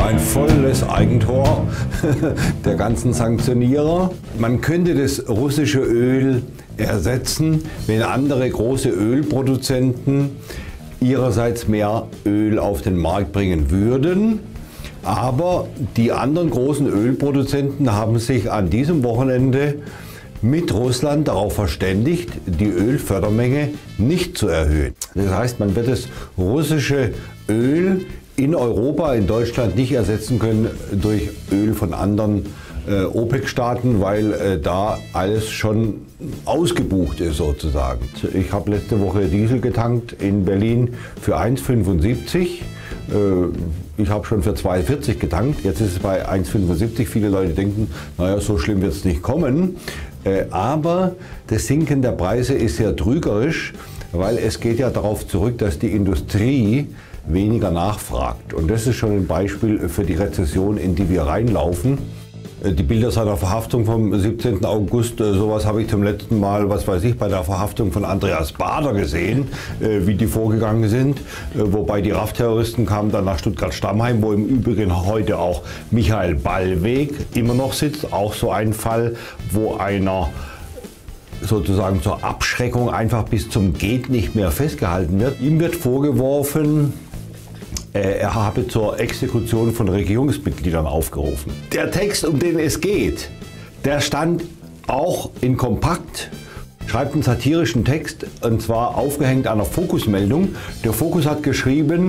Ein volles Eigentor der ganzen Sanktionierer. Man könnte das russische Öl ersetzen, wenn andere große Ölproduzenten ihrerseits mehr Öl auf den Markt bringen würden. Aber die anderen großen Ölproduzenten haben sich an diesem Wochenende mit Russland darauf verständigt, die Ölfördermenge nicht zu erhöhen. Das heißt, man wird das russische Öl in Europa, in Deutschland nicht ersetzen können durch Öl von anderen OPEC-Staaten, weil da alles schon ausgebucht ist sozusagen. Ich habe letzte Woche Diesel getankt in Berlin für 1,75. Ich habe schon für 2,40 getankt, jetzt ist es bei 1,75. Viele Leute denken, naja, so schlimm wird es nicht kommen. Aber das Sinken der Preise ist sehr trügerisch, weil es geht ja darauf zurück, dass die Industrie weniger nachfragt. Und das ist schon ein Beispiel für die Rezession, in die wir reinlaufen. Die Bilder seiner Verhaftung vom 17. August, sowas habe ich zum letzten Mal, was weiß ich, bei der Verhaftung von Andreas Baader gesehen, wie die vorgegangen sind. Wobei die RAF-Terroristen kamen dann nach Stuttgart-Stammheim, wo im Übrigen heute auch Michael Ballweg immer noch sitzt. Auch so ein Fall, wo einer sozusagen zur Abschreckung einfach bis zum Geht nicht mehr festgehalten wird. Ihm wird vorgeworfen, er habe zur Exekution von Regierungsmitgliedern aufgerufen. Der Text, um den es geht, der stand auch in Kompakt, schreibt einen satirischen Text, und zwar aufgehängt an einer Fokus-Meldung. Der Fokus hat geschrieben,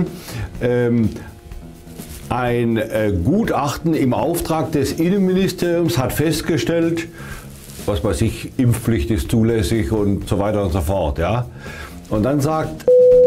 ein Gutachten im Auftrag des Innenministeriums hat festgestellt, was weiß ich, Impfpflicht ist zulässig und so weiter und so fort. Ja? Und dann sagt,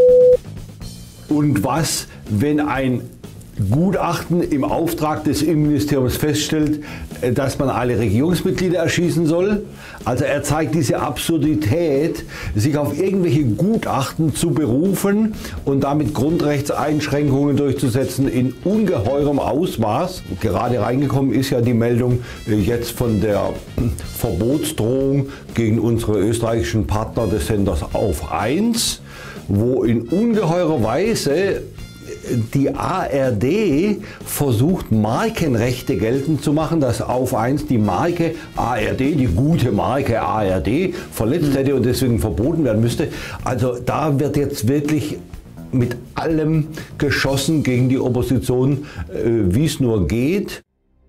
und was, wenn ein Gutachten im Auftrag des Innenministeriums feststellt, dass man alle Regierungsmitglieder erschießen soll? Also er zeigt diese Absurdität, sich auf irgendwelche Gutachten zu berufen und damit Grundrechtseinschränkungen durchzusetzen in ungeheurem Ausmaß. Gerade reingekommen ist ja die Meldung jetzt von der Verbotsdrohung gegen unsere österreichischen Partner des Senders Auf 1, wo in ungeheurer Weise die ARD versucht, Markenrechte geltend zu machen, dass Auf 1 die Marke ARD, die gute Marke ARD, verletzt hätte und deswegen verboten werden müsste. Also da wird jetzt wirklich mit allem geschossen gegen die Opposition, wie es nur geht.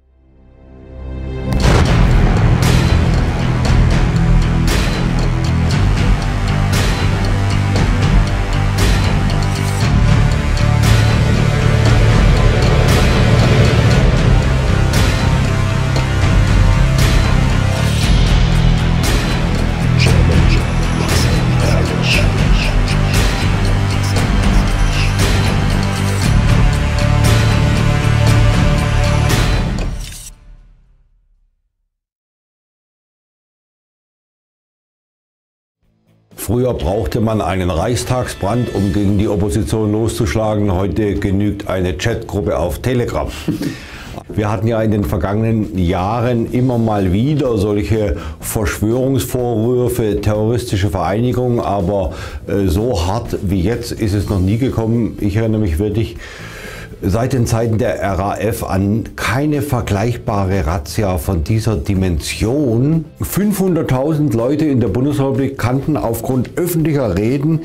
Früher brauchte man einen Reichstagsbrand, um gegen die Opposition loszuschlagen. Heute genügt eine Chatgruppe auf Telegram. Wir hatten ja in den vergangenen Jahren immer mal wieder solche Verschwörungsvorwürfe, terroristische Vereinigungen, aber so hart wie jetzt ist es noch nie gekommen. Ich erinnere mich wirklich seit den Zeiten der RAF an keine vergleichbare Razzia von dieser Dimension. 500.000 Leute in der Bundesrepublik kannten aufgrund öffentlicher Reden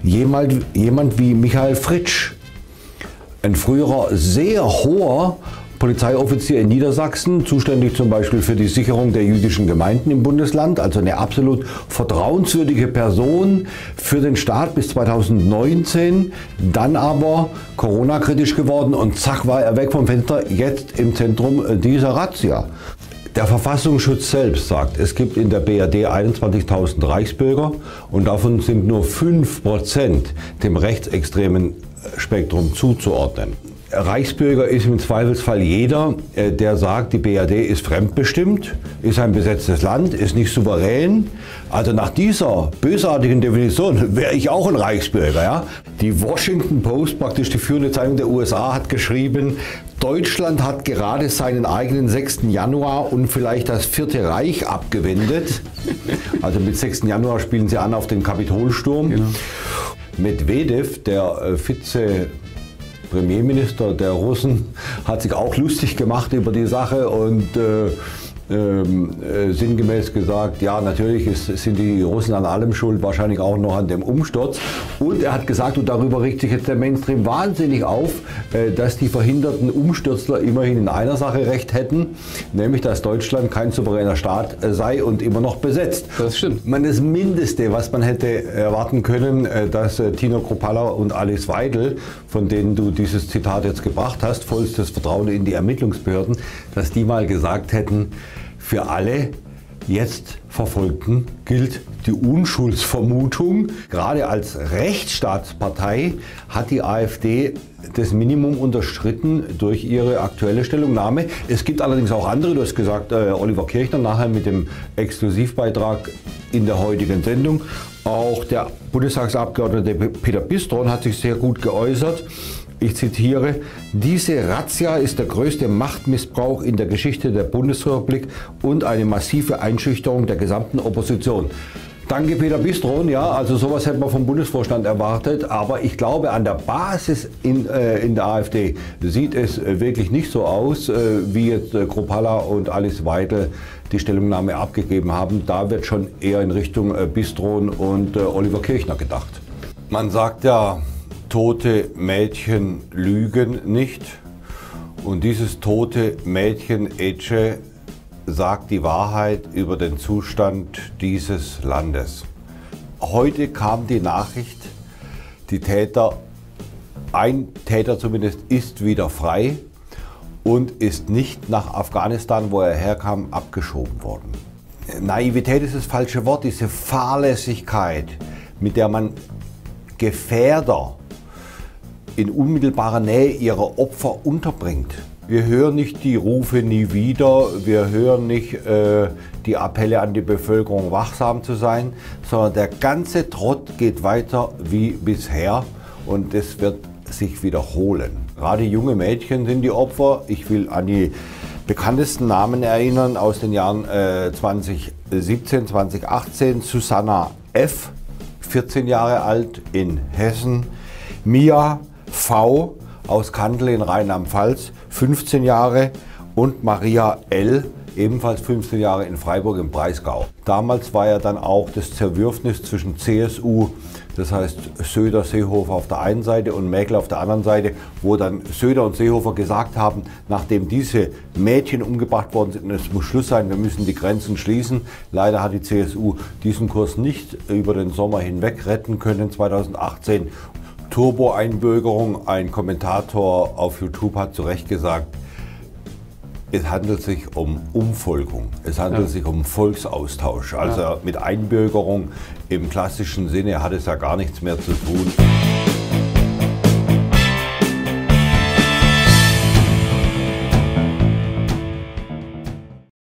jemand wie Michael Fritsch, ein früherer sehr hoher Polizeioffizier in Niedersachsen, zuständig zum Beispiel für die Sicherung der jüdischen Gemeinden im Bundesland, also eine absolut vertrauenswürdige Person für den Staat bis 2019, dann aber Corona-kritisch geworden und zack war er weg vom Fenster, jetzt im Zentrum dieser Razzia. Der Verfassungsschutz selbst sagt, es gibt in der BRD 21.000 Reichsbürger und davon sind nur 5% dem rechtsextremen Spektrum zuzuordnen. Reichsbürger ist im Zweifelsfall jeder, der sagt, die BRD ist fremdbestimmt, ist ein besetztes Land, ist nicht souverän. Also nach dieser bösartigen Definition wäre ich auch ein Reichsbürger. Ja? Die Washington Post, praktisch die führende Zeitung der USA, hat geschrieben, Deutschland hat gerade seinen eigenen 6. Januar und vielleicht das 4. Reich abgewendet. Also mit 6. Januar spielen sie an auf den Kapitolsturm. Genau. Medvedev, der Premierminister der Russen, hat sich auch lustig gemacht über die Sache und sinngemäß gesagt, ja, natürlich sind die Russen an allem schuld, wahrscheinlich auch noch an dem Umsturz. Und er hat gesagt, und darüber regt sich jetzt der Mainstream wahnsinnig auf, dass die verhinderten Umstürzler immerhin in einer Sache recht hätten, nämlich, dass Deutschland kein souveräner Staat sei und immer noch besetzt. Das stimmt. Das Mindeste, was man hätte erwarten können, dass Tino Kruppalla und Alice Weidel, von denen du dieses Zitat jetzt gebracht hast, vollstes Vertrauen in die Ermittlungsbehörden, dass die mal gesagt hätten, für alle jetzt Verfolgten gilt die Unschuldsvermutung. Gerade als Rechtsstaatspartei hat die AfD das Minimum unterschritten durch ihre aktuelle Stellungnahme. Es gibt allerdings auch andere, du hast gesagt, Oliver Kirchner nachher mit dem Exklusivbeitrag in der heutigen Sendung. Auch der Bundestagsabgeordnete Peter Bistron hat sich sehr gut geäußert. Ich zitiere, diese Razzia ist der größte Machtmissbrauch in der Geschichte der Bundesrepublik und eine massive Einschüchterung der gesamten Opposition. Danke, Peter Bistron. Ja, also sowas hätte man vom Bundesvorstand erwartet. Aber ich glaube, an der Basis in der AfD sieht es wirklich nicht so aus, wie jetzt Kruppalla und Alice Weidel die Stellungnahme abgegeben haben. Da wird schon eher in Richtung Bistron und Oliver Kirchner gedacht. Man sagt ja, tote Mädchen lügen nicht. Und dieses tote Mädchen Ece sagt die Wahrheit über den Zustand dieses Landes. Heute kam die Nachricht, ein Täter zumindest ist wieder frei und ist nicht nach Afghanistan, wo er herkam, abgeschoben worden. Naivität ist das falsche Wort, diese Fahrlässigkeit, mit der man Gefährder in unmittelbarer Nähe ihrer Opfer unterbringt. Wir hören nicht die Rufe nie wieder, wir hören nicht die Appelle an die Bevölkerung, wachsam zu sein, sondern der ganze Trott geht weiter wie bisher und es wird sich wiederholen. Gerade junge Mädchen sind die Opfer. Ich will an die bekanntesten Namen erinnern aus den Jahren 2017, 2018. Susanna F., 14 Jahre alt in Hessen. Mia V. aus Kandel in Rheinland-Pfalz, 15 Jahre. Und Maria L., ebenfalls 15 Jahre in Freiburg im Breisgau. Damals war ja dann auch das Zerwürfnis zwischen CSU, das heißt Söder, Seehofer auf der einen Seite und Merkel auf der anderen Seite, wo dann Söder und Seehofer gesagt haben, nachdem diese Mädchen umgebracht worden sind, es muss Schluss sein, wir müssen die Grenzen schließen. Leider hat die CSU diesen Kurs nicht über den Sommer hinweg retten können, 2018. Turbo-Einbürgerung, ein Kommentator auf YouTube hat zu Recht gesagt, es handelt sich um Umvolkung, es handelt sich um Volksaustausch. Also mit Einbürgerung im klassischen Sinne hat es ja gar nichts mehr zu tun.